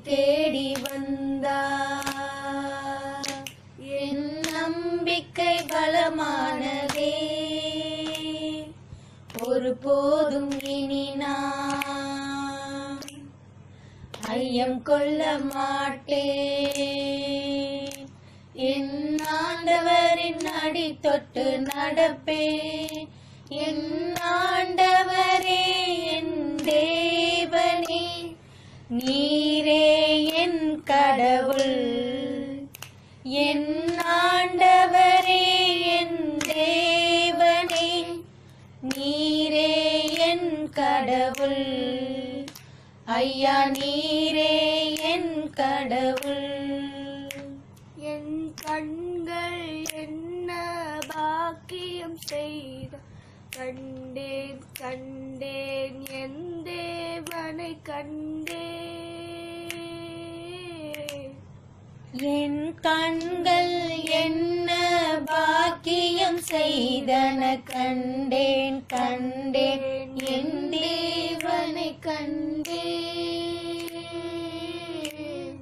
தேடி வந்தார். என் நம்பிக்கை பலமானதே, ஒருபோதும் இனி நான் ஐயம் கொள்ள மாட்டேன். என் ஆண்டவரின் அடி தொட்டு நடப்பேன். என் ஆண்டவரே என் தேவனே, நீரே என் கடவுள். என் ஆண்டவரே என் தேவனே, நீரே என் கடவுள். ஐயா நீரே என் கடவுள். என் கண்கள் என்ன பாக்கியம் செய்த, கண்டேன் கண்டேன் என் தேவனை கண்டேன். என் கண்கள் என்ன பாக்கியம் செய்தன, கண்டேன் கண்டேன் என் தேவனை கண்டேன்.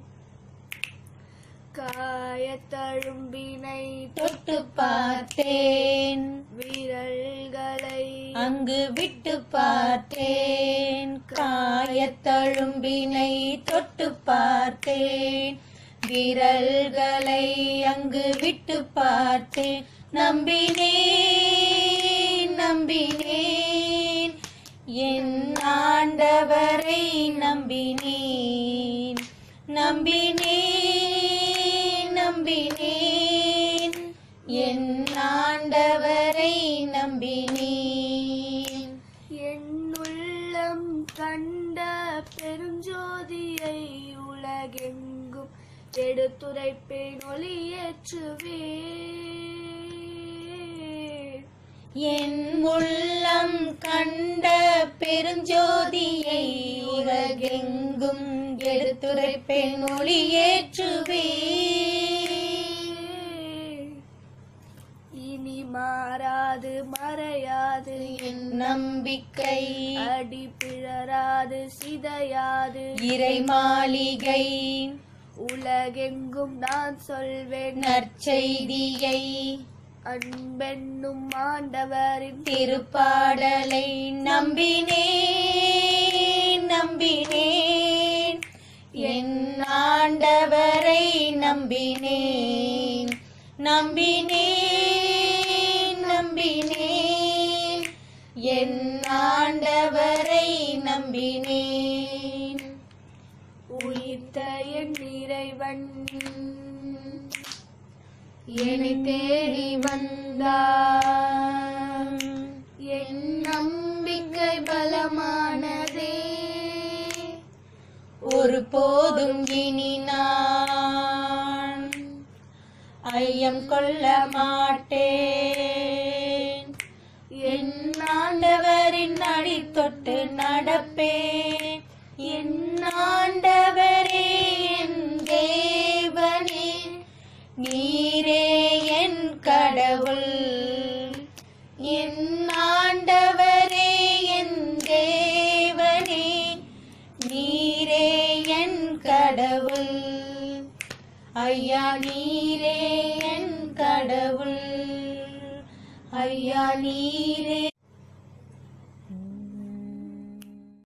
காயத்தழும்பினை தொட்டு பார்த்தேன், விரல்களை அங்கு விட்டு பார்த்தேன். காயத்தழும்பினை தொட்டு பார்த்தேன், விரல்களை அங்கு விட்டு பார்த்தேன். நம்பினேன் நம்பினேன், என் ஆண்டவரை நம்பினேன். நம்பினேன் நம்பினேன், என் ஆண்டவரை நம்பினேன். என் உள்ளம் கண்ட பெருஞ்சோதியை உலகெங்கும் எடுத்துரைப்பேன், ஒளியேற்றுவேன். என் உள்ளம் கண்ட பெருஞ்சோதியை உலகெங்கும் எடுத்துரைப்பேன், ஒளியேற்றுவேன். இனி மாறாது மறையாது என் நம்பிக்கை, அடி பிழறாது சிதையாது இறை மாளிகை. உலகெங்கும் நான் சொல்வேன் நற்செய்தியை, அன்பென்னும் ஆண்டவரின் திருப்பாடலை. நம்பினேன் நம்பினேன், என் ஆண்டவரை நம்பினேன். நம்பினேன் நம்பினேன், என் ஆண்டவரை நம்பினேன். உயிர்த்த என் இறைவன் என்னை தேடி வந்தார். என் நம்பிக்கை பலமானதே, ஒருபோதும் இனி நான் ஐயம் கொள்ள மாட்டேன். என் ஆண்டவரின் அடி தொட்டு நடப்பேன். என் ஆண்டவரே என் தேவனே, நீரே என் கடவுள். என் ஆண்டவரே என் தேவனே, நீரே என் கடவுள். ஐயா நீரே என் கடவுள். ஐயா நீரே